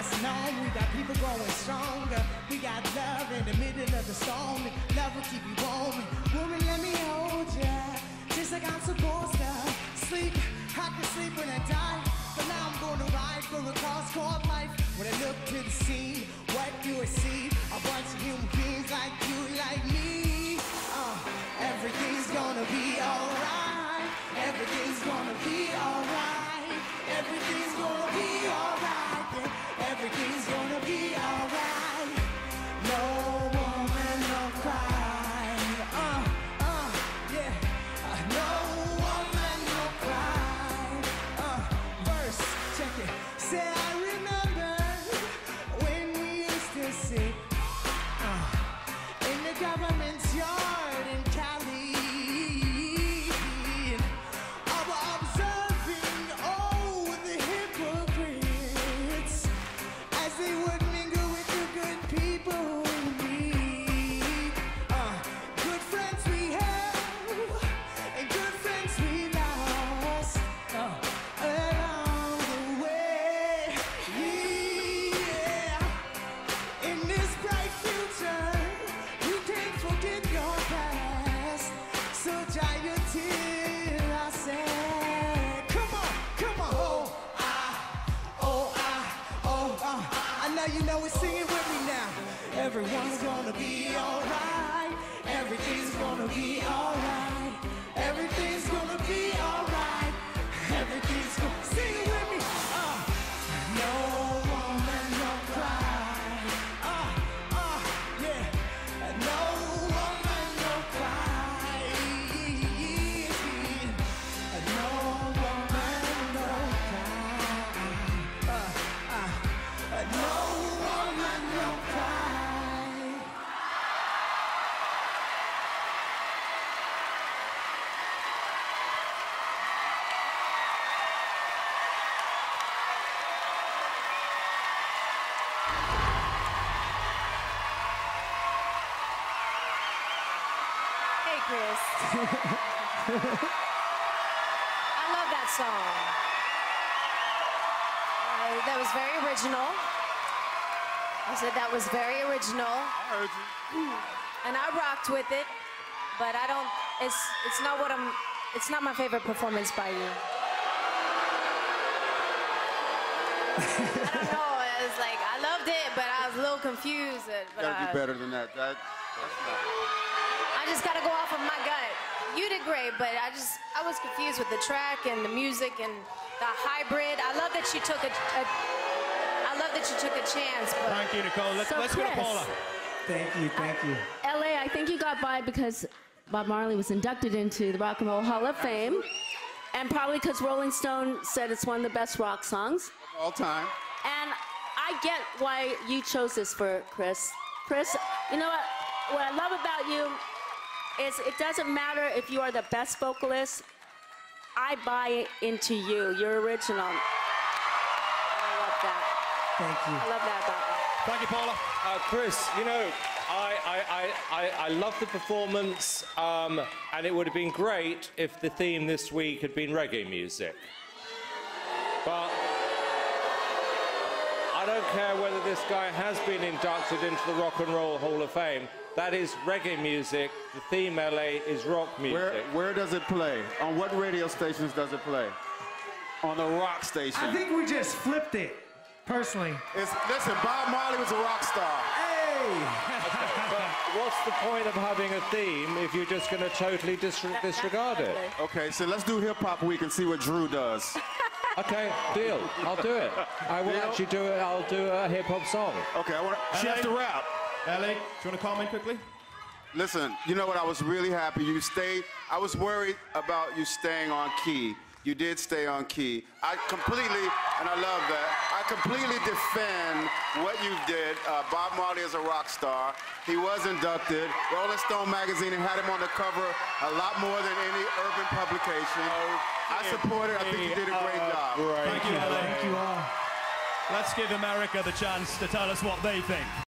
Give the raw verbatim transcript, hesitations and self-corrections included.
passing on. We got people growing stronger. We got love in the middle of the storm. Love will keep you warm. Woman, let me hold ya, just like I'm supposed to. Sleep, I can sleep when I die, but now I'm gonna ride for a cause called life. When I look to the scene, what do I see? A bunch of human beings like you, like me. Uh, everything's gonna be alright. Everything's gonna be alright. Everything's gonna be alright. Yeah. Everything's gonna be alright. No woman, no cry. Uh, uh, yeah. Uh, no woman, no cry. Uh, verse, check it. Say I remember when we used to sit uh, in the government's yard in Cali. You know it, sing it with me now. Everyone's gonna be alright. Everything's gonna be alright. Everything's gonna be alright. Everything's gonna sing it with me. Uh, no woman, no cry. Uh, uh, yeah. No woman, no cry. No woman, no cry. Uh, uh, no. Chris. I love that song. Uh, that was very original. I said that was very original. I heard you. And I rocked with it, but I don't, it's, it's not what I'm, it's not my favorite performance by you. I don't know, I was like, I loved it, but I was a little confused. But you gotta I, do better than that. that that's not... I just gotta go off of my gut. You did great, but I just, I was confused with the track and the music and the hybrid. I love that you took a, a I love that you took a chance. But... Thank you, Nicole. Let's, so let's go to Paula. Thank you, thank you. L A, I think you got by because Bob Marley was inducted into the Rock and Roll Hall of Fame, and probably because Rolling Stone said it's one of the best rock songs. Of all time. And I get why you chose this for Chris. Chris, you know what? What I love about you is it doesn't matter if you are the best vocalist. I buy into you. You're original. I love that. Thank you. I love that about you. Thank you, Paula. Uh, Chris, you know, I, I, I, I, I love the performance, um, and it would have been great if the theme this week had been reggae music. But I don't care whether this guy has been inducted into the Rock and Roll Hall of Fame. That is reggae music. The theme, L A, is rock music. Where, where does it play? On what radio stations does it play? On the rock station. I think we just flipped it, personally. It's, listen, Bob Marley was a rock star. Hey! Okay, but what's the point of having a theme if you're just going to totally dis disregard it? Okay, so let's do Hip Hop Week and see what Drew does. Okay, deal. I'll do it. I will Deal? actually do it. I'll do a hip-hop song. Okay, I want she has to rap. L A, do you want to comment quickly? Listen, you know what? I was really happy you stayed. I was worried about you staying on key. You did stay on key. I completely, and I love that, I completely defend what you did. Uh, Bob Marley is a rock star. He was inducted. Rolling Stone magazine had him on the cover a lot more than any urban publication. I support it. I think you did a great job. Thank you, L A. Thank you all. Let's give America the chance to tell us what they think.